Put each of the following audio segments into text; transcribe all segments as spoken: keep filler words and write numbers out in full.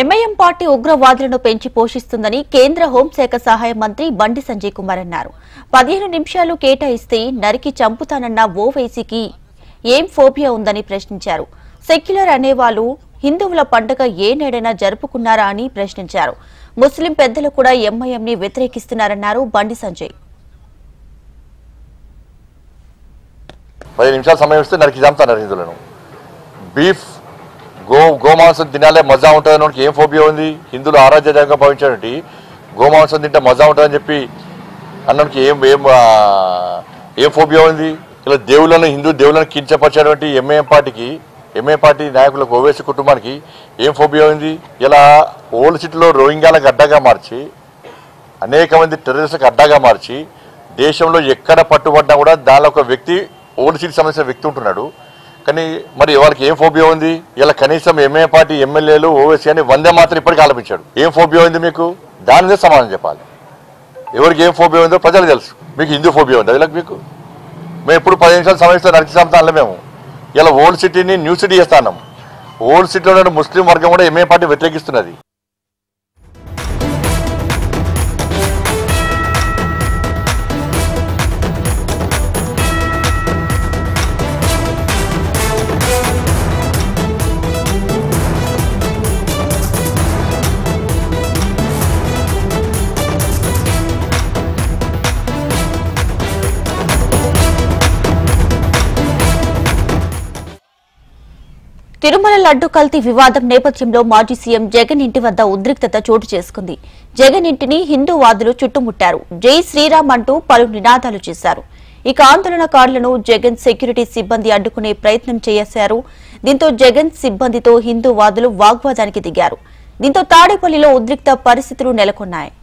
MIM party ఉగ్రవాదులను పెంచి పోషిస్తుందని కేంద్ర హోంశాఖ సహాయ మంత్రి బండి సంజయ్ కుమార్ అన్నారు. పదిహేను నిమిషాలు కేటాయిస్తే నరికి చంపుతానన్న ఓవైసీకి ఏం ఫోబియా ఉందని ప్రశ్నించారు. సెక్యులర్ అనేవాళ్లు హిందువుల పండుగ ఏనేడైనా జరుపుకున్నారా అని ప్రశ్నించారు. ముస్లిం పెద్దలు కూడా ఎంఐఎం ని వ్యతిరేకిస్తున్నారన్నారు బండి సంజయ్. పది నిమిషాలు సమయం ఇస్తే నరికి చంపుతారు హిందువులను. బీఫ్ గో గోమాంసం తినాలే మజా ఉంటుందని ఏం ఫోబియా ఉంది? హిందువులు ఆరాధ్యంగా భావించేటువంటి గోమాంసం తింటే మజా ఉంటుందని చెప్పి అన్నానికి ఏం ఏం ఏం ఫోబియా ఉంది? ఇలా దేవుళ్ళను హిందూ దేవుళ్ళను కించపరిచేటువంటి ఎంఐఎం పార్టీకి ఎంఐఎం పార్టీ నాయకులకు ఓవైసీ కుటుంబానికి ఏం ఫోబియా ఉంది? ఇలా ఓల్డ్ సిటీలో రోహింగ్యాలకు అడ్డాగా మార్చి అనేక మంది టెర్రరిస్టులకు అడ్డాగా మార్చి దేశంలో ఎక్కడ పట్టుబడ్డా కూడా దానిలో ఒక వ్యక్తి ఓల్డ్ సిటీకి సంబంధించిన వ్యక్తి ఉంటున్నాడు. కానీ మరి వాళ్ళకి ఏం ఫోబియా ఉంది? ఇలా కనీసం ఎంఏ పార్టీ ఎమ్మెల్యేలు ఓవైసీ అని వందే మాత్రం ఇప్పటికీ ఆలపించాడు. ఏం ఫోబియా ఉంది మీకు? దాని మీద సమాధానం చెప్పాలి. ఎవరికి ఏం ఫోబియా ఉందో ప్రజలు తెలుసు. మీకు హిందూ ఫోబియా ఉంది అది మీకు? మేము ఎప్పుడు పది నిమిషాలు సమయంలో నరికి సంతానంలో మేము ఇలా ఓల్డ్ సిటీని న్యూ సిటీ చేస్తాం. ఓల్డ్ సిటీలో ఉన్న ముస్లిం వర్గం కూడా ఎంఏ పార్టీ వ్యతిరేకిస్తున్నది. తిరుమల లడ్డు కల్తీ వివాదం నేపథ్యంలో మాజీ సీఎం జగన్ ఇంటి వద్ద ఉద్రిక్తత చోటు చేసుకుంది. జగన్ ఇంటిని హిందూవాదులు చుట్టుముట్టారు. జై శ్రీరామ్ అంటూ పలు నినాదాలు చేశారు. ఇక ఆందోళనకారులను జగన్ సెక్యూరిటీ సిబ్బంది అడ్డుకునే ప్రయత్నం చేశారు. దీంతో జగన్ సిబ్బందితో హిందూవాదులు వాగ్వాదానికి దిగారు. దీంతో తాడేపల్లిలో ఉద్రిక్త పరిస్థితులు నెలకొన్నాయి.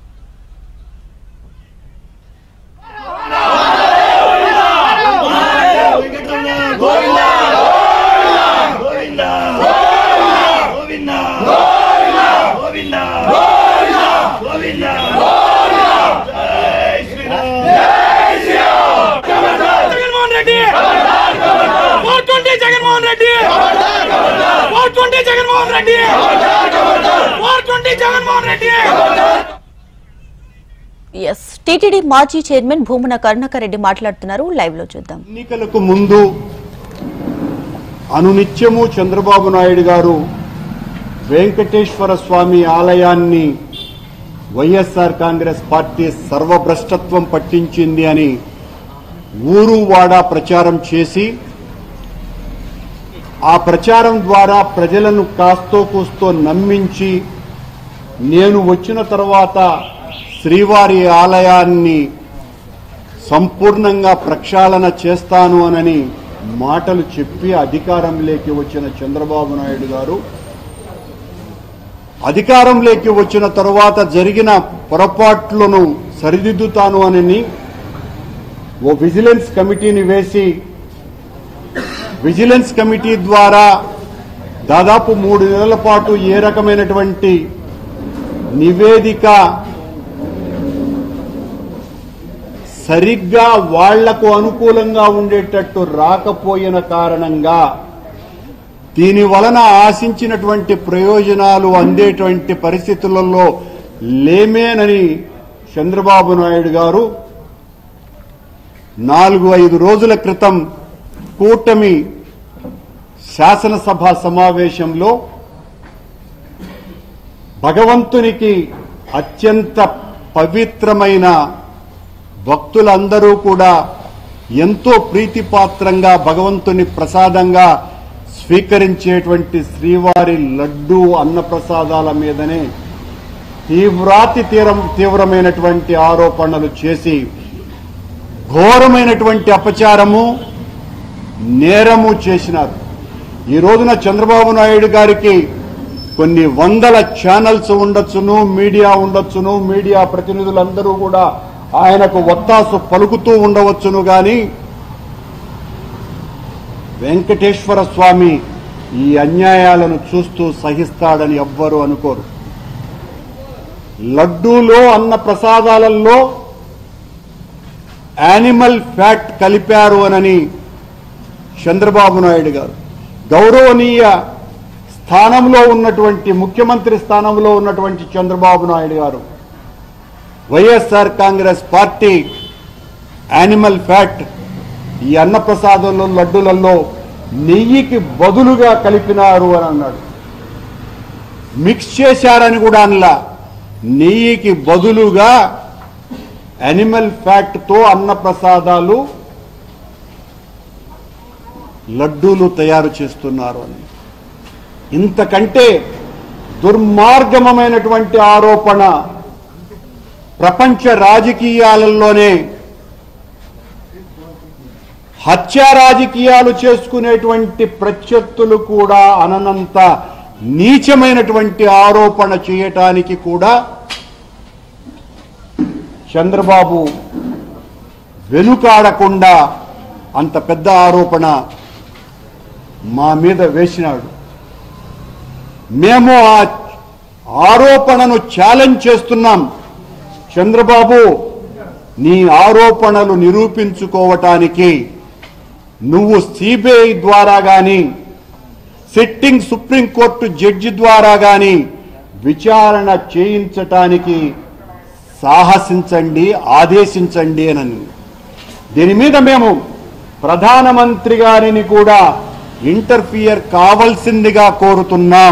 ఎస్ టీటీడీ మాజీ చైర్మన్ భూమన కరుణాకర్ రెడ్డి మాట్లాడుతున్నారు. లైవ్ లో చూద్దాం. ఎన్నికలకు ముందు అనునిత్యము చంద్రబాబు నాయుడు గారు వెంకటేశ్వర స్వామి ఆలయాన్ని వైఎస్ఆర్ కాంగ్రెస్ పార్టీ సర్వభ్రష్టత్వం పట్టించింది అని ఊరు వాడా ప్రచారం చేసి ఆ ప్రచారం ద్వారా ప్రజలను కాస్తో కూస్తో నమ్మించి నేను వచ్చిన తర్వాత శ్రీవారి ఆలయాన్ని సంపూర్ణంగా ప్రక్షాళన చేస్తాను అనని మాటలు చెప్పి అధికారంలోకి వచ్చిన చంద్రబాబు నాయుడు గారు అధికారంలోకి వచ్చిన తర్వాత జరిగిన పొరపాట్లను సరిదిద్దుతాను అని ఓ విజిలెన్స్ కమిటీని వేసి విజిలెన్స్ కమిటీ ద్వారా దాదాపు మూడు నెలల పాటు ఏ రకమైనటువంటి నివేదిక సరిగ్గా వాళ్లకు అనుకూలంగా ఉండేటట్టు రాకపోయిన కారణంగా దీని వలన ఆశించినటువంటి ప్రయోజనాలు అందేటువంటి పరిస్థితులలో లేమేనని చంద్రబాబు నాయుడు గారు నాలుగు ఐదు రోజుల క్రితం కూటమి శాసనసభ సమావేశంలో భగవంతునికి అత్యంత పవిత్రమైన భక్తులందరూ కూడా ఎంతో ప్రీతిపాత్రంగా భగవంతుని ప్రసాదంగా స్వీకరించేటువంటి శ్రీవారి లడ్డూ అన్నప్రసాదాల మీదనే తీవ్రాతి తీరం తీవ్రమైనటువంటి ఆరోపణలు చేసి ఘోరమైనటువంటి అపచారము నేరము చేసినారు. ఈ రోజున చంద్రబాబు నాయుడు గారికి కొన్ని వందల ఛానల్స్ ఉండొచ్చును, మీడియా ఉండొచ్చును, మీడియా ప్రతినిధులందరూ కూడా ఆయనకు ఒత్తాసు పలుకుతూ ఉండవచ్చును. గాని వెంకటేశ్వర స్వామి ఈ అన్యాయాలను చూస్తూ సహిస్తాడని ఎవ్వరూ అనుకోరు. లడ్డూలో అన్న ప్రసాదాలలో యానిమల్ ఫ్యాట్ కలిపారు అనని చంద్రబాబు నాయుడు గారు గౌరవనీయ స్థానంలో ఉన్నటువంటి ముఖ్యమంత్రి స్థానంలో ఉన్నటువంటి చంద్రబాబు నాయుడు గారు YSR Congress party animal fat ఈ అన్నప్రసాదంలో లడ్డులలో నెయ్యికి బదులుగా కలిపినారు అని అన్నాడు. మిక్స్ చేశారని కూడా అనలా, నెయ్యికి బదులుగా యానిమల్ ఫ్యాట్తో అన్నప్రసాదాలు లడ్డూలు తయారు చేస్తున్నారు అని. ఇంతకంటే దుర్మార్గమైనటువంటి ఆరోపణ ప్రపంచ రాజకీయాలలోనే హత్య రాజకీయాలు చేసుకునేటువంటి ప్రత్యర్థులు కూడా అననంత నీచమైనటువంటి ఆరోపణ చేయటానికి కూడా చంద్రబాబు వెనుకాడకుండా అంత పెద్ద ఆరోపణ మా మీద వేసినాడు. మేము ఆ ఆరోపణను ఛాలెంజ్ చేస్తున్నాం. చంద్రబాబు, నీ ఆరోపణలు నిరూపించుకోవటానికి నువ్వు సిబిఐ ద్వారా గాని సిట్టింగ్ సుప్రీంకోర్టు జడ్జి ద్వారా గాని విచారణ చేయించటానికి సాహసించండి, ఆదేశించండి అని. దీని మీద మేము ప్రధానమంత్రి గారిని కూడా ఇంటర్ఫియర్ కావాల్సిందిగా కోరుతున్నాం.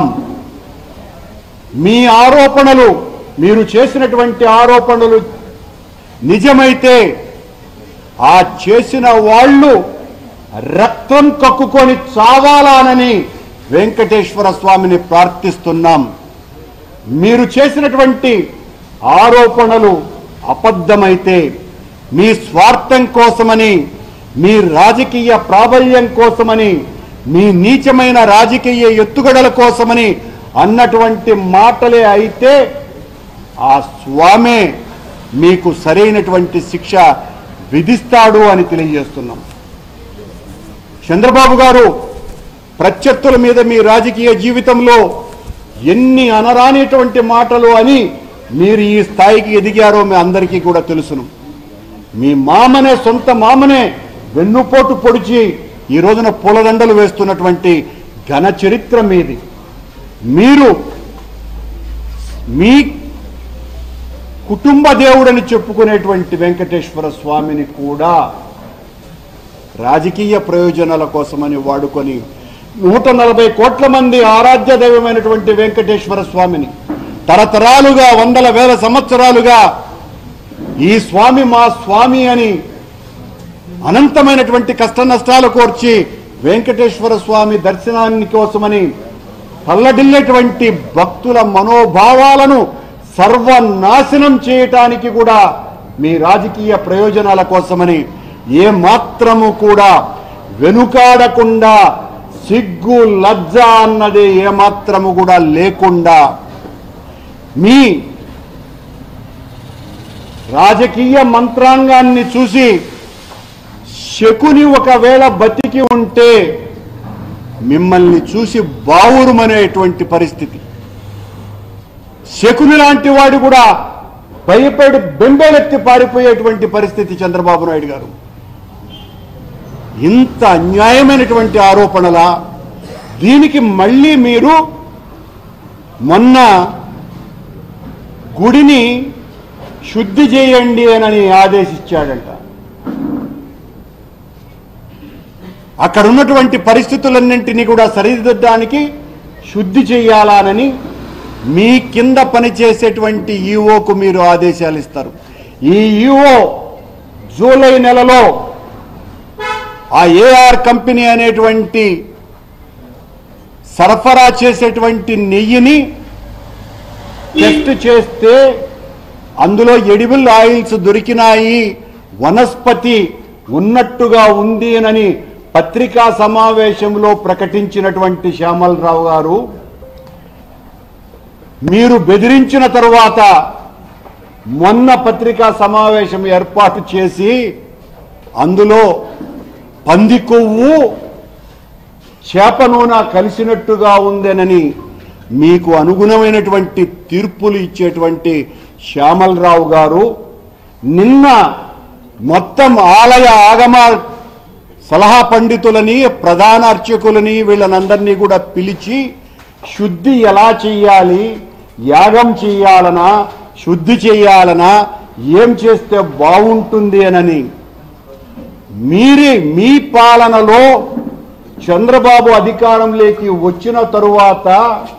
మీ ఆరోపణలు, మీరు చేసినటువంటి ఆరోపణలు నిజమైతే ఆ చేసిన వాళ్ళు రక్తం కక్కుకొని చావాలానని వెంకటేశ్వర స్వామిని ప్రార్థిస్తున్నాం. మీరు చేసినటువంటి ఆరోపణలు అబద్ధమైతే మీ స్వార్థం కోసమని, మీ రాజకీయ ప్రాబల్యం కోసమని, మీ నీచమైన రాజకీయ ఎత్తుగడల కోసమని అన్నటువంటి మాటలే అయితే ఆ స్వామే మీకు సరైనటువంటి శిక్ష విధిస్తాడు అని తెలియజేస్తున్నాం. చంద్రబాబు గారు, ప్రత్యర్థుల మీద మీ రాజకీయ జీవితంలో ఎన్ని అనరానిటువంటి మాటలు అని మీరు ఈ స్థాయికి ఎదిగారో మీ అందరికీ కూడా తెలుసును. మీ మామనే, సొంత మామనే వెన్నుపోటు పొడిచి ఈ రోజున పూలదండలు వేస్తున్నటువంటి ఘన చరిత్ర మీది. మీరు మీ కుటుంబ దేవుడని చెప్పుకునేటువంటి వెంకటేశ్వర స్వామిని కూడా రాజకీయ ప్రయోజనాల కోసమని వాడుకొని నూట నలభై కోట్ల మంది ఆరాధ్య దైవమైనటువంటి వెంకటేశ్వర స్వామిని తరతరాలుగా, వందల వేల సంవత్సరాలుగా ఈ స్వామి మా స్వామి అని అనంతమైనటువంటి కష్ట నష్టాలు కోర్చి వెంకటేశ్వర స్వామి దర్శనాన్ని కోసమని తల్లడిల్లేటువంటి భక్తుల మనోభావాలను సర్వనాశనం చేయటానికి కూడా మీ రాజకీయ ప్రయోజనాల కోసమని ఏ మాత్రము కూడా వెనుకాడకుండా, సిగ్గు లజ్జ అన్నది ఏ మాత్రము కూడా లేకుండా మీ రాజకీయ మంత్రాంగాన్ని చూసి శకుని ఒకవేళ బతికి ఉంటే మిమ్మల్ని చూసి బావురుమనేటువంటి పరిస్థితి. శకుని లాంటి వాడు కూడా భయపడి బెంబేలెత్తి పారిపోయేటువంటి పరిస్థితి చంద్రబాబు నాయుడు గారు. ఇంత అన్యాయమైనటువంటి ఆరోపణలా? దీనికి మళ్ళీ మీరు మొన్న గుడిని శుద్ధి చేయండి అని ఆదేశించాడంట. అక్కడ ఉన్నటువంటి పరిస్థితులన్నింటినీ కూడా సరిదిద్దడానికి శుద్ధి చేయాలని మీ కింద పనిచేసేటువంటి ఈఓకు మీరు ఆదేశాలు ఇస్తారు. ఈ ఈఓ జూలై నెలలో ఆ ఏఆర్ కంపెనీ అనేటువంటి సరఫరా చేసేటువంటి నెయ్యిని టెస్ట్ చేస్తే అందులో ఎడిబుల్ ఆయిల్స్ దొరికినాయి, వనస్పతి ఉన్నట్టుగా ఉంది అని పత్రికా సమావేశంలో ప్రకటించినటువంటి శ్యామలరావు గారు, మీరు బెదిరించిన తరువాత మొన్న పత్రికా సమావేశం ఏర్పాటు చేసి అందులో పంది కొవ్వు, చేప నూనె కలిసినట్టుగా ఉందనని మీకు అనుగుణమైనటువంటి తీర్పులు ఇచ్చేటువంటి శ్యామలరావు గారు నిన్న మొత్తం ఆలయ ఆగమ సలహా పండితులని, ప్రధాన అర్చకులని వీళ్ళనందరినీ కూడా పిలిచి శుద్ధి ఎలా చెయ్యాలి, యాగం చెయ్యాలనా, శుద్ధి చెయ్యాలనా, ఏం చేస్తే బాగుంటుంది అనని మీరే మీ పాలనలో చంద్రబాబు అధికారంలోకి వచ్చిన తరువాత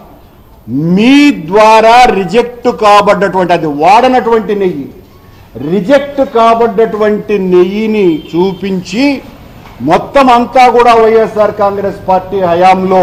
మీ ద్వారా రిజెక్ట్ కాబడ్డటువంటి, అది వాడనటువంటి నెయ్యి, రిజెక్ట్ కాబడ్డటువంటి నెయ్యిని చూపించి మొత్తం అంతా కూడా వైఎస్ఆర్ కాంగ్రెస్ పార్టీ హయాంలో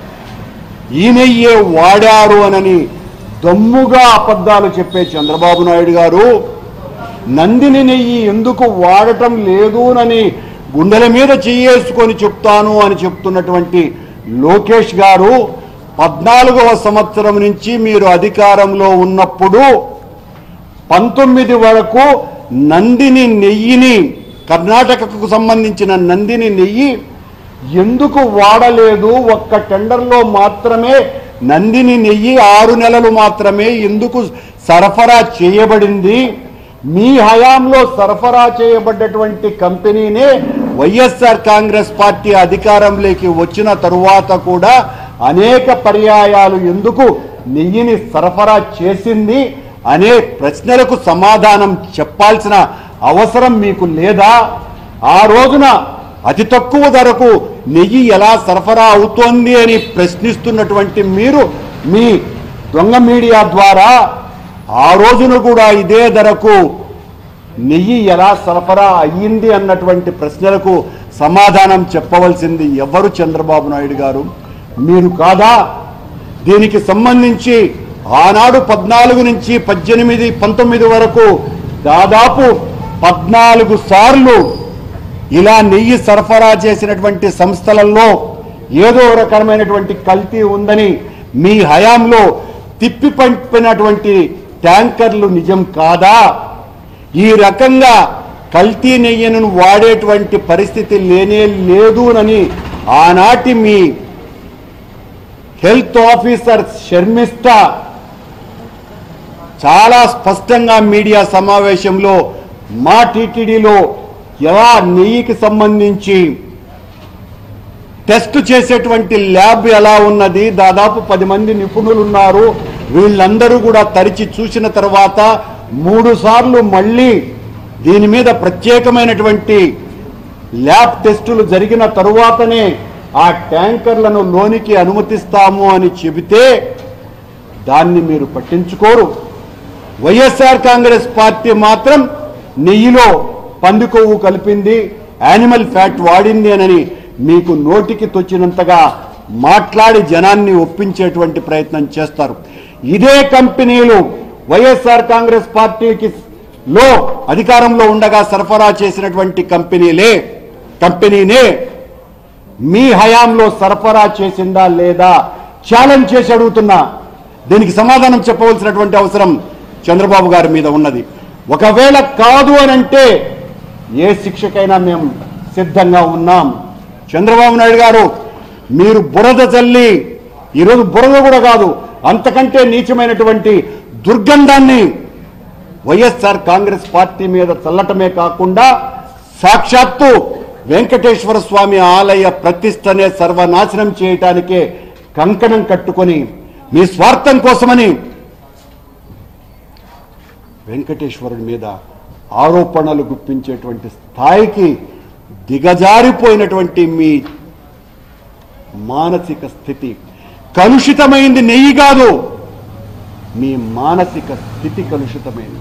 ఈ నెయ్యే వాడారు అనని దమ్ముగా అబద్ధాలు చెప్పే చంద్రబాబు నాయుడు గారు నందిని నెయ్యి ఎందుకు వాడటం లేదు అని గుండెల మీద చెయ్యేసుకొని చెప్తాను అని చెప్తున్నటువంటి లోకేష్ గారు పద్నాలుగవ సంవత్సరం నుంచి మీరు అధికారంలో ఉన్నప్పుడు పంతొమ్మిది వరకు నందిని నెయ్యిని, కర్ణాటకకు సంబంధించిన నందిని నెయ్యి ఎందుకు వాడలేదు? ఒక్క టెండర్లో మాత్రమే నందిని నెయ్యి ఆరు నెలలు మాత్రమే ఎందుకు సరఫరా చేయబడింది? మీ హయాంలో సరఫరా చేయబడ్డటువంటి కంపెనీనే వైఎస్ఆర్ కాంగ్రెస్ పార్టీ అధికారంలోకి వచ్చిన తరువాత కూడా అనేక పర్యాయాలు ఎందుకు నెయ్యిని సరఫరా చేసింది అనే ప్రశ్నలకు సమాధానం చెప్పాల్సిన అవసరం మీకు లేదా? ఆ రోజున అతి తక్కువ ధరకు నెయ్యి ఎలా సరఫరా అవుతోంది అని ప్రశ్నిస్తున్నటువంటి మీరు మీ దొంగ మీడియా ద్వారా ఆ రోజున కూడా ఇదే ధరకు నెయ్యి ఎలా సరఫరా అయ్యింది అన్నటువంటి ప్రశ్నలకు సమాధానం చెప్పవలసింది ఎవరు? చంద్రబాబు నాయుడు గారు మీరు కాదా? దీనికి సంబంధించి ఆనాడు పద్నాలుగు నుంచి పద్దెనిమిది పంతొమ్మిది వరకు దాదాపు పద్నాలుగు సార్లు ఇలా నెయ్యి సరఫరా చేసినటువంటి సంస్థలలో ఏదో రకమైనటువంటి కల్తీ ఉందని మీ హయాంలో తిప్పి పంపినటువంటి ట్యాంకర్లు నిజం కాదా? ఈ రకంగా కల్తీ నెయ్యను వాడేటువంటి పరిస్థితి లేనే లేదు అని ఆనాటి మీ హెల్త్ ఆఫీసర్ శర్మిష్ట చాలా స్పష్టంగా మీడియా సమావేశంలో మా టీటీడీలో ఎలా నెయ్యికి సంబంధించి టెస్ట్ చేసేటువంటి ల్యాబ్ ఎలా ఉన్నది, దాదాపు పది మంది నిపుణులు ఉన్నారు, వీళ్ళందరూ కూడా తరిచి చూసిన తర్వాత మూడు సార్లు మళ్ళీ దీని మీద ప్రత్యేకమైనటువంటి ల్యాబ్ టెస్టులు జరిగిన తరువాతనే ఆ ట్యాంకర్లను లోనికి అనుమతిస్తాము అని చెబితే దాన్ని మీరు పట్టించుకోరు. వైఎస్ఆర్ కాంగ్రెస్ పార్టీ మాత్రం నెయ్యిలో పంది కొవ్వు కలిపింది, యానిమల్ ఫ్యాట్ వాడింది అని మీకు నోటికి తొచ్చినంతగా మాట్లాడి జనాన్ని ఒప్పించేటువంటి ప్రయత్నం చేస్తారు. ఇదే కంపెనీలు వైఎస్ఆర్ కాంగ్రెస్ పార్టీకి లో అధికారంలో ఉండగా సరఫరా చేసినటువంటి కంపెనీలే కంపెనీనే మీ హయాంలో సరఫరా చేసిందా లేదా ఛాలెంజ్ చేసి అడుగుతున్నా. దీనికి సమాధానం చెప్పవలసినటువంటి అవసరం చంద్రబాబు గారి మీద ఉన్నది. ఒకవేళ కాదు అని అంటే ఏ శిక్షకైనా మేము సిద్ధంగా ఉన్నాం. చంద్రబాబు నాయుడు గారు మీరు బురద చల్లి, ఈరోజు బురద కూడా కాదు అంతకంటే నీచమైనటువంటి దుర్గంధాన్ని వైఎస్ఆర్ కాంగ్రెస్ పార్టీ మీద చల్లటమే కాకుండా సాక్షాత్తు వెంకటేశ్వర స్వామి ఆలయ ప్రతిష్టనే సర్వనాశనం చేయటానికే కంకణం కట్టుకొని మీ స్వార్థం కోసమని వెంకటేశ్వరుడి మీద ఆరోపణలు గుప్పించేటువంటి స్థాయికి దిగజారిపోయినటువంటి మీ మానసిక స్థితి కలుషితమైంది. నెయ్యి కాదు, మీ మానసిక స్థితి కలుషితమైంది.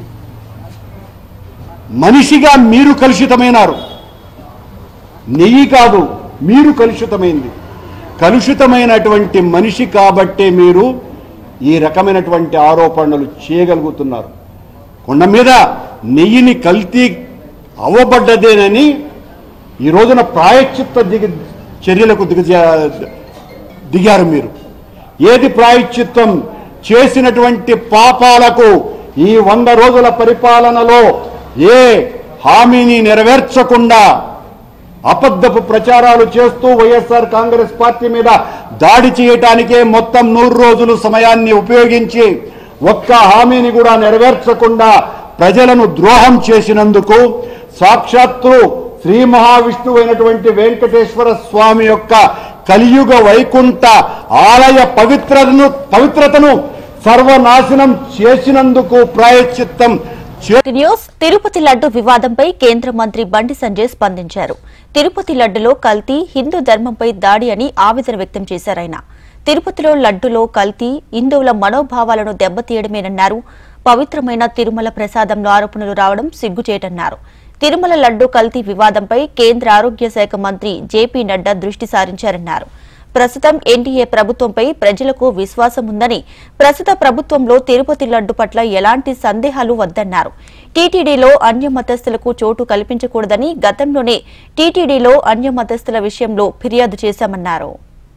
మనిషిగా మీరు కలుషితమైనారు, నెయ్యి కాదు మీరు కలుషితమైంది. కలుషితమైనటువంటి మనిషి కాబట్టే మీరు ఈ రకమైనటువంటి ఆరోపణలు చేయగలుగుతున్నారు. కొండ మీద నెయ్యిని కల్తీ అవ్వబడ్డదేనని ఈ రోజున ప్రాయశ్చిత్త దిగ చర్యలకు దిగజా దిగారు మీరు. ఏది ప్రాయశ్చిత్తం? చేసినటువంటి పాపాలకు ఈ వంద రోజుల పరిపాలనలో ఏ హామీని నెరవేర్చకుండా అబద్ధపు ప్రచారాలు చేస్తూ వైఎస్ఆర్ కాంగ్రెస్ పార్టీ మీద దాడి చేయటానికే మొత్తం నూరు రోజులు సమయాన్ని ఉపయోగించి ఒక్క హామీని కూడా నెరవేర్చకుండా ప్రజలను ద్రోహం చేసినందుకు సాక్షాత్తు శ్రీ మహావిష్ణువు అయినటువంటి వెంకటేశ్వర స్వామి యొక్క కలియుగ వైకుంఠ ఆలయ పవిత్రతను పవిత్రతను సర్వనాశనం చేసినందుకు ప్రాయశ్చిత్తం. న్యూస్ తిరుపతి లడ్డు వివాదంపై కేంద్ర మంత్రి బండి సంజయ్ స్పందించారు. తిరుపతి లడ్డులో కల్తీ హిందూ ధర్మంపై దాడి అని ఆవేదన వ్యక్తం చేశారాయన. తిరుపతిలో లడ్డులో కల్తీ హిందువుల మనోభావాలను దెబ్బతీయడమేనన్నారు. పవిత్రమైన తిరుమల ప్రసాదంలో ఆరోపణలు రావడం సిగ్గుచేటన్నారు. తిరుమల లడ్డు కల్తీ వివాదంపై కేంద్ర ఆరోగ్య శాఖ మంత్రి జేపీ నడ్డా దృష్టి సారించారన్నారు. ప్రస్తుతం ఎన్డీఏ ప్రభుత్వంపై ప్రజలకు విశ్వాసం ఉందని, ప్రస్తుత ప్రభుత్వంలో తిరుపతి లడ్డు పట్ల ఎలాంటి సందేహాలు వద్దన్నారు. టీటీడీలో అన్య మతస్థులకు చోటు కల్పించకూడదని గతంలోనే టీటీడీలో అన్య మతస్థుల విషయంలో ఫిర్యాదు చేశామన్నారు.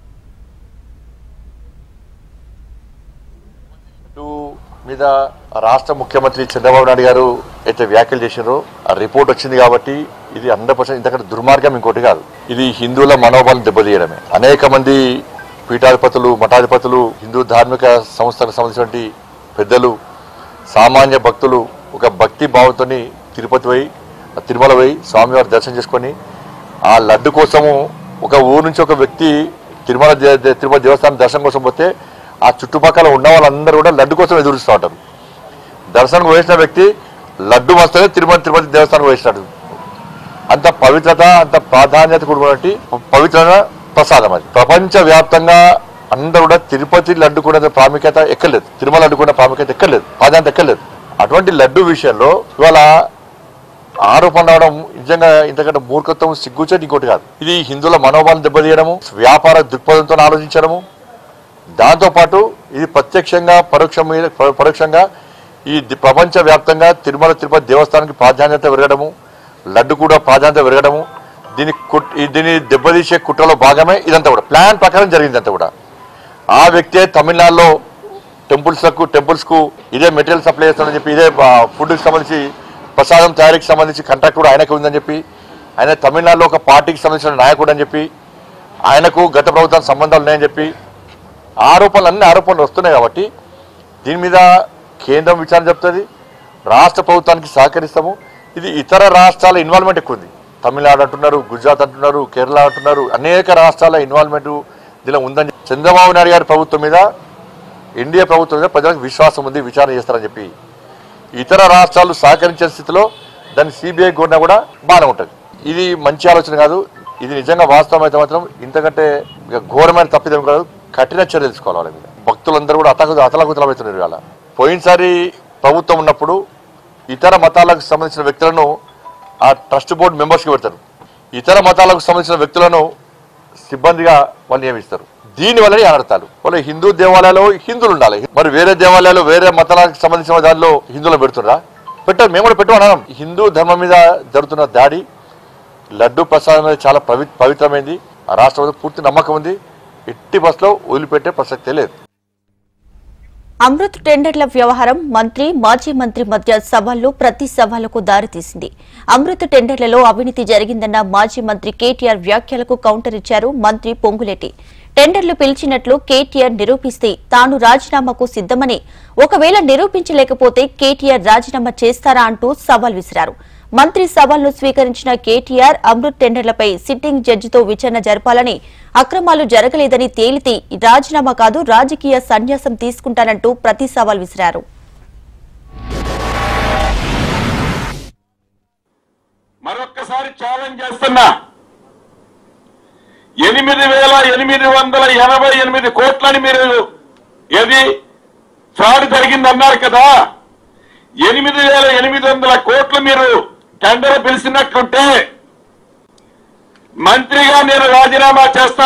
మీద రాష్ట్ర ముఖ్యమంత్రి చంద్రబాబు నాయుడు గారు అయితే వ్యాఖ్యలు చేసినారో ఆ రిపోర్ట్ వచ్చింది కాబట్టి ఇది హండ్రెడ్ పర్సెంట్ ఇంతకంటే దుర్మార్గం ఇంకోటి కాదు. ఇది హిందువుల మనోబలం దెబ్బతీయడమే. అనేక మంది పీఠాధిపతులు మఠాధిపతులు హిందూ ధార్మిక సంస్థలకు సంబంధించిన పెద్దలు సామాన్య భక్తులు ఒక భక్తి భావంతో తిరుపతి పోయి తిరుమల పోయి స్వామివారి దర్శనం చేసుకొని ఆ లడ్డు కోసము ఒక ఊరు నుంచి ఒక వ్యక్తి తిరుమల తిరుమల దేవస్థానం దర్శనం కోసం పోతే ఆ చుట్టుపక్కల ఉన్న వాళ్ళందరూ కూడా లడ్డు కోసం ఎదురుస్తూ ఉంటారు. దర్శనం వేసిన వ్యక్తి లడ్డు వస్తే తిరుమల తిరుపతి దేవస్థానం వేసినాడు. అంత పవిత్రత అంత ప్రాధాన్యత కూడినటువంటి పవిత్రమైన ప్రసాదం అది. ప్రపంచ వ్యాప్తంగా అందరూ కూడా తిరుపతి లడ్డు కూడా ప్రాముఖ్యత ఎక్కలేదు, తిరుమల లడ్డు కూడా ప్రాముఖ్యత ఎక్కలేదు, ప్రాధాన్యత ఎక్కలేదు. అటువంటి లడ్డు విషయంలో ఇవాళ ఆరోపణ రావడం నిజంగా ఇంతకంటే మూర్ఖత్వం సిగ్గుచేది ఇంకోటి కాదు. ఇది హిందువుల మనోభావాలను దెబ్బతీయడము, వ్యాపార దృక్పథంతో ఆలోచించడము, దాంతోపాటు ఇది ప్రత్యక్షంగా పరోక్ష పరోక్షంగా ఈ ప్రపంచ వ్యాప్తంగా తిరుమల తిరుపతి దేవస్థానానికి ప్రాధాన్యత పెరగడము, లడ్డు కూడా ప్రాధాన్యత పెరగడము, దీని దీన్ని దెబ్బతీసే కుట్రలో భాగమే ఇదంతా కూడా ప్లాన్ ప్రకారం జరిగింది. అంతా కూడా ఆ వ్యక్తే తమిళనాడులో టెంపుల్స్లకు టెంపుల్స్కు ఇదే మెటీరియల్ సప్లై చేస్తానని చెప్పి, ఇదే ఫుడ్కి సంబంధించి ప్రసాదం తయారీకి సంబంధించి కాంట్రాక్ట్ కూడా ఆయనకు ఉందని చెప్పి, ఆయన తమిళనాడులో ఒక పార్టీకి సంబంధించిన నాయకుడు అని చెప్పి, ఆయనకు గత ప్రభుత్వానికి సంబంధాలు ఉన్నాయని చెప్పి ఆరోపణలు అన్ని ఆరోపణలు వస్తున్నాయి. కాబట్టి దీని మీద కేంద్రం విచారణ చెప్తుంది, రాష్ట్ర ప్రభుత్వానికి సహకరిస్తాము. ఇది ఇతర రాష్ట్రాల ఇన్వాల్వ్మెంట్ ఎక్కువ ఉంది. తమిళనాడు అంటున్నారు, గుజరాత్ అంటున్నారు, కేరళ అంటున్నారు, అనేక రాష్ట్రాల ఇన్వాల్వ్మెంట్ దీనిలో ఉందని చంద్రబాబు నాయుడు గారి ప్రభుత్వం మీద ఎన్డీఏ ప్రభుత్వం మీద ప్రజలకు విశ్వాసం ఉంది, విచారణ చేస్తారని చెప్పి ఇతర రాష్ట్రాలు సహకరించే స్థితిలో దాన్ని సిబిఐ కోరినా కూడా బాగానే ఉంటుంది. ఇది మంచి ఆలోచన కాదు. ఇది నిజంగా వాస్తవం అయితే మాత్రం ఇంతకంటే ఇక ఘోరమైన తప్పిదం కాదు, కఠిన చర్య తెలుసుకోవాలి. వాళ్ళ మీద భక్తులందరూ కూడా అతల అతలకుతలమవుతున్నారు. ఇవాళ పోయినసారి ప్రభుత్వం ఉన్నప్పుడు ఇతర మతాలకు సంబంధించిన వ్యక్తులను ఆ ట్రస్ట్ బోర్డు మెంబర్స్కి పెడతారు, ఇతర మతాలకు సంబంధించిన వ్యక్తులను సిబ్బందిగా వాళ్ళు నియమిస్తారు. దీనివల్లనే అనర్థాలు. వాళ్ళు హిందూ దేవాలయాలు హిందువులు ఉండాలి, మరి వేరే దేవాలయాలు వేరే మతాలకు సంబంధించిన దానిలో హిందువులు పెడుతున్నారా? పెట్టారు, మేము కూడా పెట్టమన్నాం. హిందూ ధర్మం మీద జరుగుతున్న దాడి, లడ్డు ప్రసాదం అనేది చాలా పవి పవిత్రమైంది. ఆ రాష్ట్రంలో పూర్తి నమ్మకం ఉంది, ఎట్టి బస్సులో వదిలిపెట్టే ప్రసక్తే లేదు. అమృత్ టెండర్ల వ్యవహారం మంత్రి మాజీ మంత్రి మధ్య సవాళ్లు ప్రతి సవాలుకు దారితీసింది. అమృత్ టెండర్లలో అవినీతి జరిగిందన్న మాజీ మంత్రి కేటీఆర్ వ్యాఖ్యలకు కౌంటర్ ఇచ్చారు మంత్రి పొంగులేటి. టెండర్లు పిలిచినట్లు కేటీఆర్ నిరూపిస్తే తాను రాజీనామాకు సిద్దమని, ఒకవేళ నిరూపించలేకపోతే కేటీఆర్ రాజీనామా చేస్తారా అంటూ సవాల్ విసిరారు. మంత్రి సవాల్ను స్వీకరించిన కేటీఆర్ అమృత్ టెండర్లపై సిట్టింగ్ జడ్జితో విచారణ జరపాలని, అక్రమాలు జరగలేదని తేలితే రాజీనామా కాదు రాజకీయ సన్యాసం తీసుకుంటానంటూ ప్రతి సవాల్ విసిరారు. మరొక్కసారి ఛాలెంజ్ చేస్తున్నా, ఎనిమిది వేల ఎనిమిది వందల ఎనభై ఎనిమిది కోట్లని మీరు ఏది ఫ్రాడ్ జరిగిందన్నారు కదా, ఎనిమిది వేల ఎనిమిది వందల కోట్లు మీరు టెండర్ పిలిచినట్లుంటే మంత్రిగా నేను రాజీనామా చేస్తా,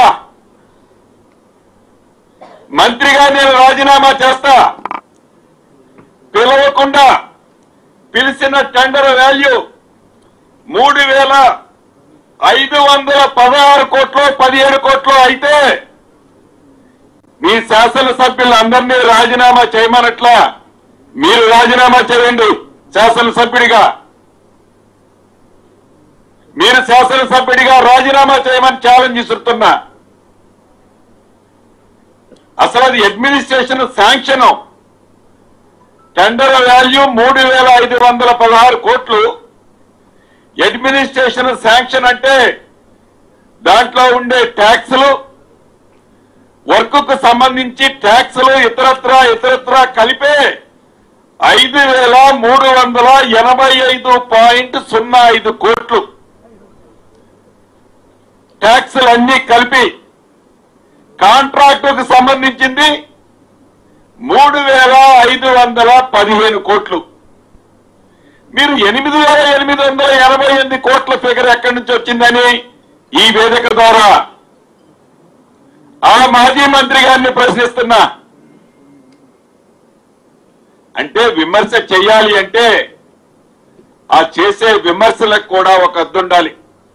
మంత్రిగా నేను రాజీనామా చేస్తా. పిలవకుండా పిలిచిన టెండర్ వాల్యూ మూడు వేల ఐదు వందల పదహారు కోట్లు పదిహేడు కోట్లు అయితే మీ శాసనసభ్యులందరినీ రాజీనామా చేయమనట్లా మీరు రాజీనామా చేయండి. శాసనసభ్యుడిగా మీరు శాసనసభ్యుడిగా రాజీనామా చేయమని ఛాలెంజ్ విసురుతున్నా. అసలు అది అడ్మినిస్ట్రేషన్ శాంక్షన్, టెండర్ వాల్యూ మూడు వేల ఐదు వందల పదహారు కోట్లు. అడ్మినిస్ట్రేషన్ శాంక్షన్ అంటే దాంట్లో ఉండే ట్యాక్సులు, సరుకుకు సంబంధించి ట్యాక్సులు ఇతరత్రా ఇతరత్రా కలిపే ఐదు వేల మూడు వందల ఎనభై ఐదు పాయింట్ సున్నా ఐదు కోట్లు ట్యాక్సులన్నీ కలిపి కాంట్రాక్టుకు సంబంధించింది మూడు వేల ఐదు వందల పదిహేను కోట్లు. మీరు ఎనిమిది వేల ఎనిమిది వందల ఎనభై ఎనిమిది కోట్ల ఫిగర్ ఎక్కడి నుంచి వచ్చిందని ఈ వేదిక ద్వారా ఆ మాజీ మంత్రి గారిని ప్రశ్నిస్తున్నా. అంటే విమర్శ చేయాలి అంటే ఆ చేసే విమర్శలకు కూడా ఒక అద్దు ఉండాలి.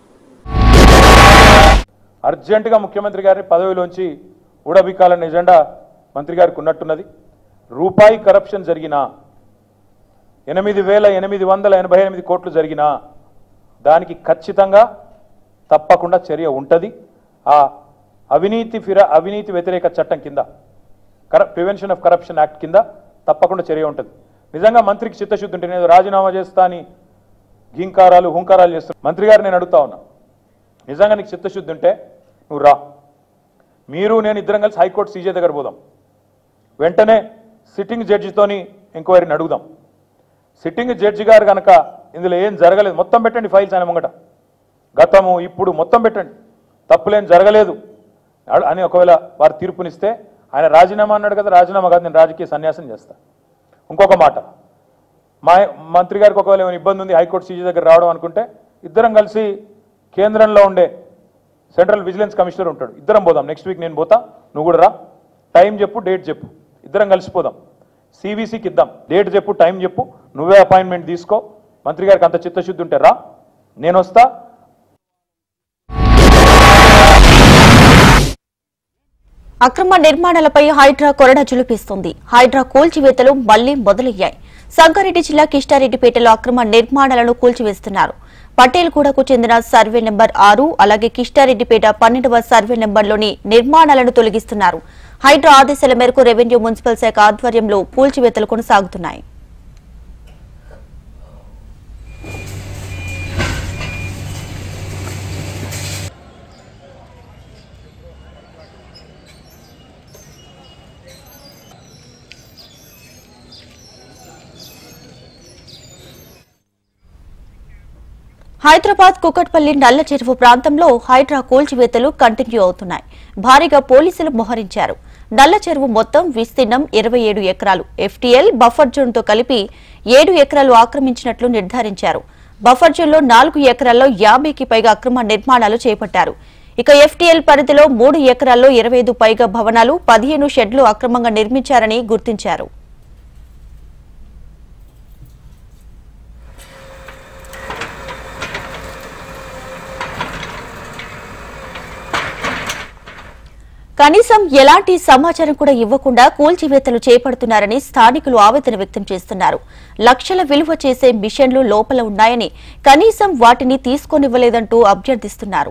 అర్జెంటుగా ముఖ్యమంత్రి గారిని పదవిలోంచి ఊడబిక్కాలన్న ఎజెండా మంత్రి గారికి ఉన్నట్టున్నది. రూపాయి కరప్షన్ జరిగినా ఎనిమిది వేల ఎనిమిది వందల ఎనభై ఎనిమిది కోట్లు జరిగినా దానికి ఖచ్చితంగా తప్పకుండా చర్య ఉంటుంది. ఆ అవినీతి ఫిర అవినీతి వ్యతిరేక చట్టం కింద కర ప్రివెన్షన్ ఆఫ్ కరప్షన్ యాక్ట్ కింద తప్పకుండా చర్య ఉంటుంది. నిజంగా మంత్రికి చిత్తశుద్ధి ఉంటే నేను రాజీనామా చేస్తా అని ఘీంకారాలు హుంకారాలు చేస్తున్నా. మంత్రి గారు నేను అడుగుతా ఉన్నా, నిజంగా నీకు చిత్తశుద్ధి ఉంటే నువ్వు రా, మీరు నేను ఇద్దరం కలిసి హైకోర్టు సీజే దగ్గర పోదాం, వెంటనే సిట్టింగ్ జడ్జితోని ఎంక్వైరీని అడుగుదాం. సిట్టింగ్ జడ్జి గారు కనుక ఇందులో ఏం జరగలేదు మొత్తం పెట్టండి, ఫైల్స్ ఆయన ముంగట గతము ఇప్పుడు మొత్తం పెట్టండి, తప్పులేం జరగలేదు అని ఒకవేళ వారు తీర్పునిస్తే ఆయన రాజీనామా అన్నాడు కదా, రాజీనామా కాదు నేను రాజకీయ సన్యాసం చేస్తా. ఇంకొక మాట, మా మంత్రి గారికి ఒకవేళ ఏమైనా ఇబ్బంది ఉంది హైకోర్టు సీజీ దగ్గర రావడం అనుకుంటే ఇద్దరం కలిసి కేంద్రంలో ఉండే సెంట్రల్ విజిలెన్స్ కమిషనర్ ఉంటాడు, ఇద్దరం పోదాం. నెక్స్ట్ వీక్ నేను పోతా, నువ్వు కూడా రా, టైం చెప్పు డేట్ చెప్పు, ఇద్దరం కలిసిపోదాం. సివిసికి ఇద్దాం, డేట్ చెప్పు టైం చెప్పు, నువ్వే అపాయింట్మెంట్ తీసుకో, మంత్రి గారికి అంత చిత్తశుద్ధి ఉంటే రా, నేను వస్తా. అక్రమ నిర్మాణాలపై హైడ్రా కొరడా జులిపిస్తుంది. హైడ్రా కూల్చివేతలు మళ్లీ మొదలయ్యాయి. సంగారెడ్డి జిల్లా కిష్టారెడ్డిపేటలో అక్రమ నిర్మాణాలను కూల్చివేస్తున్నారు. పటేల్గూడకు చెందిన సర్వే నెంబర్ ఆరు అలాగే కిష్టారెడ్డిపేట పన్నెండవ సర్వే నెంబర్లోని నిర్మాణాలను తొలగిస్తున్నారు. హైడ్రా ఆదేశాల మేరకు రెవెన్యూ మున్సిపల్ శాఖ ఆధ్వర్యంలో కూల్చివేతలు కొనసాగుతున్నాయి. హైదరాబాద్ కుకట్పల్లి నల్ల చెరువు ప్రాంతంలో హైడ్రా కూల్చివేతలు కంటిన్యూ అవుతున్నాయి. భారీగా పోలీసులు మోహరించారు. నల్ల చెరువు మొత్తం విస్తీర్ణం ఇరవై ఏడు ఎకరాలు. ఎఫ్టీఎల్ బఫర్ జోన్ తో కలిపి ఏడు ఎకరాలు ఆక్రమించినట్లు నిర్ధారించారు. బఫర్ జోన్ లో నాలుగు ఎకరాల్లో యాభైకి పైగా అక్రమ నిర్మాణాలు చేపట్టారు. ఇక ఎఫ్టీఎల్ పరిధిలో మూడు ఎకరాల్లో ఇరవై ఐదు పైగా భవనాలు, పదిహేను షెడ్లు అక్రమంగా నిర్మించారని గుర్తించారు. కనీసం ఎలాంటి సమాచారం కూడా ఇవ్వకుండా కూల్చివేతలు చేపడుతున్నారని స్థానికులు ఆవేదన వ్యక్తం చేస్తున్నారు. లక్షల విలువ చేసే మిషన్లు లోపల ఉన్నాయని కనీసం వాటిని తీసుకోనివ్వలేదంటూ అభ్యర్థిస్తున్నారు.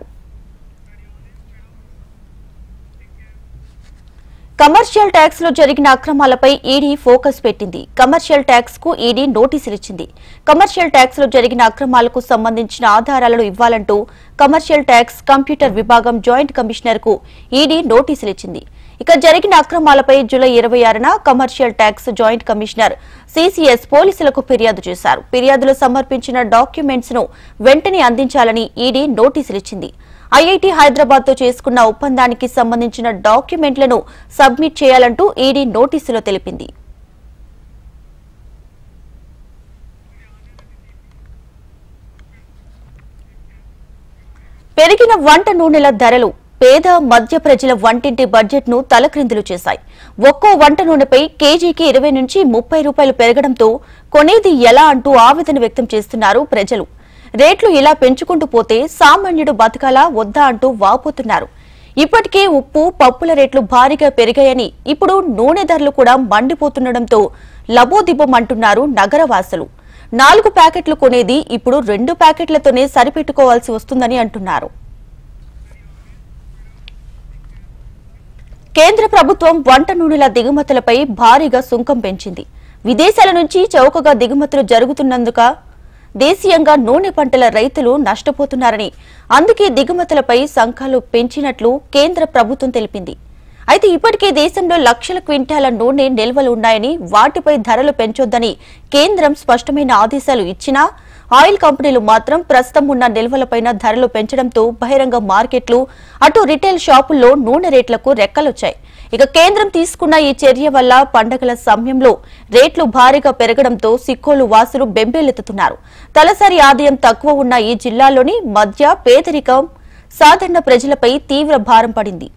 కమర్షియల్ ట్యాక్స్ లో జరిగిన అక్రమాలపై ఈడీ ఫోకస్ పెట్టింది. కమర్షియల్ ట్యాక్స్ కు ఈడీ నోటీసులు ఇచ్చింది. కమర్షియల్ ట్యాక్స్ లో జరిగిన అక్రమాలకు సంబంధించిన ఆధారాలను ఇవ్వాలంటూ కమర్షియల్ ట్యాక్స్ కంప్యూటర్ విభాగం జాయింట్ కమిషనర్ కు ఈడీ నోటీసులు ఇచ్చింది. ఇక జరిగిన అక్రమాలపై జూలై ఇరవై ఆరున commercial tax joint commissioner CCS పోలీసులకు ఫిర్యాదు చేశారు. ఫిర్యాదులో సమర్పించిన డాక్యుమెంట్స్ ను వెంటనే అందించాలని ఈడీ నోటీసులు ఇచ్చింది. ఐఐటీ హైదరాబాద్ తో చేసుకున్న ఒప్పందానికి సంబంధించిన డాక్యుమెంట్లను సబ్మిట్ చేయాలంటూ ఈడీ నోటీసులో తెలిపింది. పెరిగిన వంట నూనెల ధరలు పేద మధ్య ప్రజల వంటింటి బడ్జెట్ ను తలక్రిందులు చేశాయి. ఒక్కో వంట నూనెపై కేజీకి ఇరవై నుంచి ముప్పై రూపాయలు పెరగడంతో కొనేది ఎలా అంటూ ఆవేదన వ్యక్తం చేస్తున్నారు ప్రజలు. రేట్లు ఇలా పెంచుకుంటూ పోతే సామాన్యుడు బతకాలా వద్దా అంటూ వాపోతున్నారు. ఇప్పటికే ఉప్పు పప్పుల రేట్లు భారీగా పెరిగాయని ఇప్పుడు నూనె ధరలు కూడా మండిపోతుండటంతో లబోదిబ్బమంటున్నారు నగరవాసులు. నాలుగు ప్యాకెట్లు కొనేది ఇప్పుడు రెండు ప్యాకెట్లతోనే సరిపెట్టుకోవాల్సి వస్తుందని అంటున్నారు. కేంద్ర ప్రభుత్వం వంట నూనెల దిగుమతులపై భారీగా సుంకం పెంచింది. విదేశాల నుంచి చౌకగా దిగుమతులు జరుగుతున్నందుక దేశీయంగా నూనె పంటల రైతులు నష్టపోతున్నారని, అందుకే దిగుమతులపై సంఖ్యలు పెంచినట్లు కేంద్ర ప్రభుత్వం తెలిపింది. అయితే ఇప్పటికే దేశంలో లక్షల క్వింటాల నూనె నిల్వలు ఉన్నాయని వాటిపై ధరలు పెంచొద్దని కేంద్రం స్పష్టమైన ఆదేశాలు ఇచ్చినా ఆయిల్ కంపెనీలు మాత్రం ప్రస్తుతం ఉన్న నిల్వలపైన ధరలు పెంచడంతో బహిరంగ మార్కెట్లు అటు రిటైల్ షాపుల్లో నూనె రేట్లకు రెక్కలొచ్చాయి. ఇక కేంద్రం తీసుకున్న ఈ చర్య వల్ల పండగల సమయంలో రేట్లు భారీగా పెరగడంతో సిక్కోలు వాసులు బెంబేలెత్తుతున్నారు. తలసరి ఆదాయం తక్కువ ఉన్న ఈ జిల్లాలోని మధ్య పేదరికం సాధారణ ప్రజలపై తీవ్ర భారం పడింది.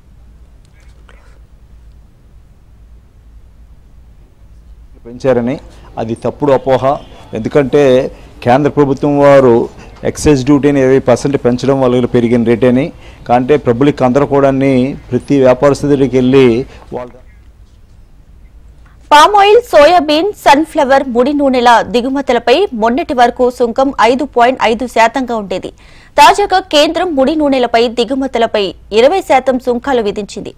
పెంచారని అది తప్పుడు అపోహ. ఎందుకంటే కేంద్ర ప్రభుత్వం వారు ఎక్సైజ్ డ్యూటీని ఇరవై పర్సెంట్ పెంచడం వల్ల పెరిగిన రేట్ అని కంటే పబ్లిక్ అందరూ కూడా ప్రతి వ్యాపారస్తుడికి వెళ్ళి వాళ్ళ పామాయిల్, సోయాబీన్, సన్ఫ్లవర్, ముడి నూనెల దిగుమతులపై మొన్నటి వరకు సుంకం ఐదు పాయింట్ ఐదు శాతంగా ఉండేది. తాజాగా కేంద్రం ముడి నూనెలపై దిగుమతులపై ఇరవై శాతం సుంకాలు విధించింది.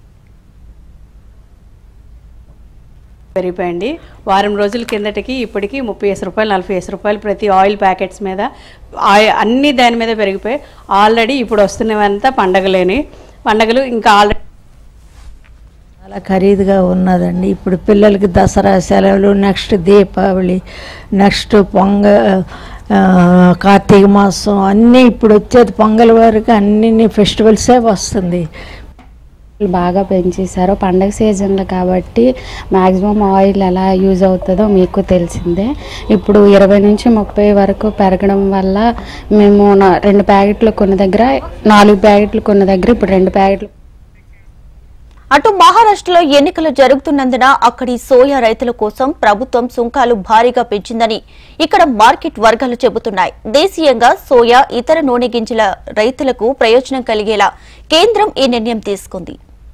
పెరిగిపోయింది. వారం రోజుల కిందటికి ఇప్పటికి ముప్పై ఐదు రూపాయలు నలభై ఐదు రూపాయలు ప్రతి ఆయిల్ ప్యాకెట్స్ మీద అన్ని దాని మీద పెరిగిపోయి ఆల్రెడీ ఇప్పుడు వస్తున్నవంతా పండగలేని పండగలు ఇంకా ఆల్రెడీ చాలా ఖరీదుగా ఉన్నదండి. ఇప్పుడు పిల్లలకి దసరా సెలవులు, నెక్స్ట్ దీపావళి, నెక్స్ట్ పొంగ కార్తీక మాసం అన్నీ ఇప్పుడు వచ్చేది పొంగల్ వరకు అన్ని ఫెస్టివల్సే వస్తుంది. బాగా పెంచేశారు పండగ సీజన్లో కాబట్టి మ్యాక్సిమం ఆయిల్ ఎలా యూజ్ అవుతుందో మీకు తెలిసిందే. ఇప్పుడు ఇరవై నుంచి ముప్పై వరకు పెరగడం వల్ల మేము రెండు ప్యాకెట్లు కొన్న దగ్గర నాలుగు ప్యాకెట్లు కొన్న దగ్గర ఇప్పుడు రెండు ప్యాకెట్లు. అటు మహారాష్ట్రలో ఎన్నికలు జరుగుతున్నందున అక్కడి సోయా రైతుల కోసం ప్రభుత్వం సుంకాలు భారీగా పెంచిందని ఇక్కడ మార్కెట్ వర్గాలు చెబుతున్నాయి. దేశీయంగా సోయా, ఇతర నూనె గింజల రైతులకు ప్రయోజనం కలిగేలా కేంద్రం ఈ నిర్ణయం తీసుకుంది.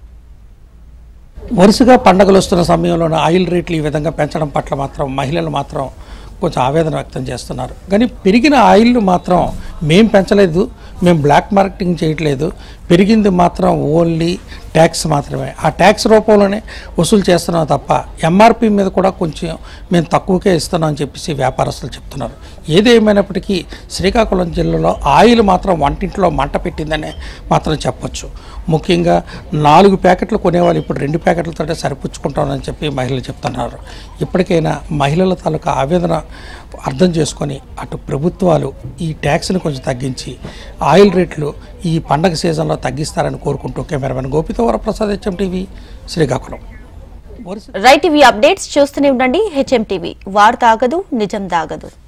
వరుసగా పండుగలు వస్తున్న సమయంలో ఆయిల్ రేట్లు ఈ విధంగా పెంచడం పట్ల మాత్రం మహిళలు మాత్రం కొంచెం ఆవేదన వ్యక్తం చేస్తున్నారు. కానీ పెరిగిన ఆయిల్ మాత్రం మేం పెంచలేదు, మేము బ్లాక్ మార్కెటింగ్ చేయట్లేదు, పెరిగింది మాత్రం ఓన్లీ ట్యాక్స్ మాత్రమే. ఆ ట్యాక్స్ రూపంలోనే వసూలు చేస్తున్నాం తప్ప ఎంఆర్పి మీద కూడా కొంచెం మేము తక్కువకే ఇస్తున్నాం అని చెప్పేసి వ్యాపారస్తులు చెప్తున్నారు. ఏదేమైనప్పటికీ శ్రీకాకుళం జిల్లాలో ఆయిల్ మాత్రం వంటింట్లో మంట పెట్టిందనే మాత్రం చెప్పొచ్చు. ముఖ్యంగా నాలుగు ప్యాకెట్లు కొనేవాళ్ళు ఇప్పుడు రెండు ప్యాకెట్లతోటే సరిపుచ్చుకుంటామని చెప్పి మహిళలు చెప్తున్నారు. ఇప్పటికైనా మహిళల తాలూకా ఆవేదన అర్థం చేసుకొని అటు ప్రభుత్వాలు ఈ ట్యాక్స్ని కొంచెం తగ్గించి ఆయిల్ రేట్లు ఈ పండగ సీజన్లో తగ్గిస్తారని కోరుకుంటూ కెమెరామెన్ గోపితో Varaprasad, HM TV, Srikakulam. Right TV updates చూస్తూనే ఉండండి. హెచ్ఎం టీవీ, వార్త ఆగదు, నిజం దాగదు.